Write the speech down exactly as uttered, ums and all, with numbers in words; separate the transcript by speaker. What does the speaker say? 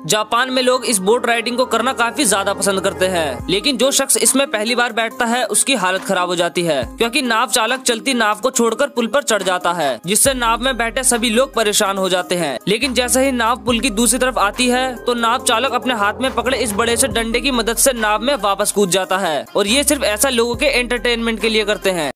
Speaker 1: Japan में लोग इस बोट राइडिंग को करना काफी ज्यादा पसंद करते हैं, लेकिन जो शख्स इसमें पहली बार बैठता है उसकी हालत खराब हो जाती है, क्योंकि नाव चालक चलती नाव को छोड़कर पुल पर चढ़ जाता है, जिससे नाव में बैठे सभी लोग परेशान हो जाते हैं। लेकिन जैसे ही नाव पुल की दूसरी तरफ आती है तो नाव चालक अपने हाथ में पकड़े इस बड़े से डंडे की मदद से नाव में वापस कूद जाता है, और ये सिर्फ ऐसा लोगों के एंटरटेनमेंट के लिए करते हैं।